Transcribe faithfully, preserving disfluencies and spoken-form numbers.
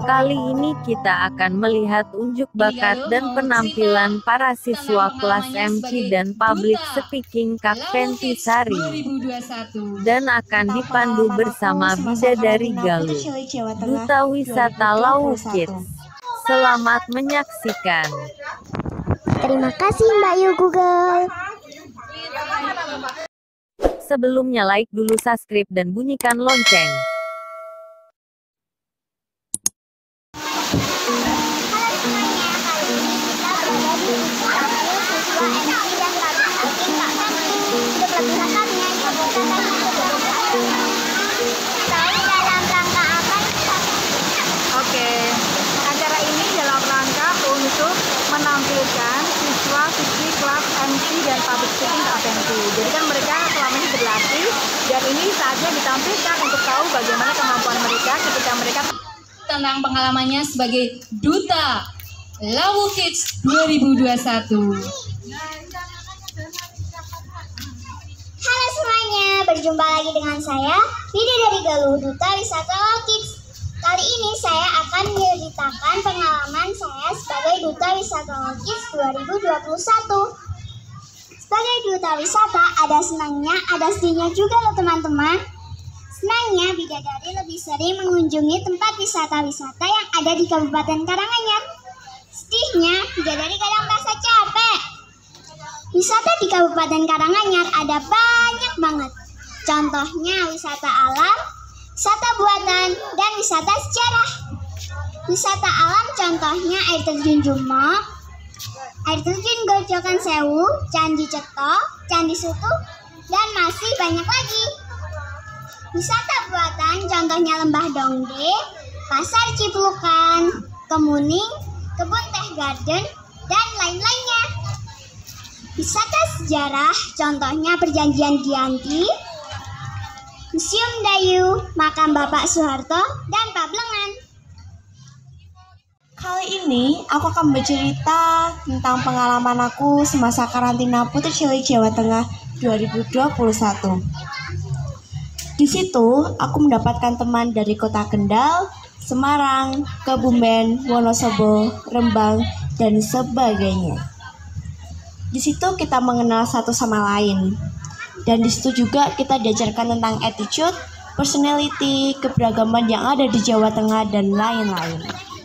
Kali ini kita akan melihat unjuk bakat dan penampilan para siswa kelas M C dan Public Speaking Kak Ventisari, dan akan dipandu bersama Bidadari Galuh, Duta Wisata Lawu Kids. Selamat menyaksikan. Terima kasih Mbak Yu Google. Sebelumnya like dulu, subscribe dan bunyikan lonceng. Oke, acara ini dalam rangka untuk menampilkan siswa-siswi kelas M C dan Public Speaking Kak Venti. Jadi kan mereka selama ini berlatih, dan ini saatnya ditampilkan untuk tahu bagaimana kemampuan mereka ketika mereka tentang pengalamannya sebagai Duta Lawu Kids dua ribu dua puluh satu. Halo semuanya, berjumpa lagi dengan saya, Bidadari Galuh, Duta Wisata Lawu Kids. Kali ini saya akan menceritakan pengalaman saya sebagai Duta Wisata Lawu Kids dua ribu dua puluh satu. Sebagai Duta Wisata, ada senangnya, ada sedihnya juga loh teman-teman. Senangnya, Bidadari lebih sering mengunjungi tempat wisata-wisata yang ada di Kabupaten Karanganyar. Sedihnya, Bidadari kadang merasa capek. Wisata di Kabupaten Karanganyar ada banyak banget. Contohnya wisata alam, wisata buatan, dan wisata sejarah. Wisata alam contohnya air terjun Jumok, air terjun Grojogan Sewu, Candi Ceto, Candi Sutu, dan masih banyak lagi. Wisata buatan contohnya Lembah Dongge, Pasar Ciplukan, Kemuning, Kebun Teh Garden, dan lain-lainnya. Wisata sejarah contohnya Perjanjian Giyanti, Museum Dayu, Makam Bapak Soeharto, dan Pablengan. Kali ini aku akan bercerita tentang pengalaman aku semasa karantina Putri Cilik Jawa Tengah dua ribu dua puluh satu. Di situ aku mendapatkan teman dari Kota Kendal, Semarang, Kebumen, Wonosobo, Rembang, dan sebagainya. Di situ kita mengenal satu sama lain. Dan di situ juga kita diajarkan tentang attitude, personality, keberagaman yang ada di Jawa Tengah, dan lain-lain.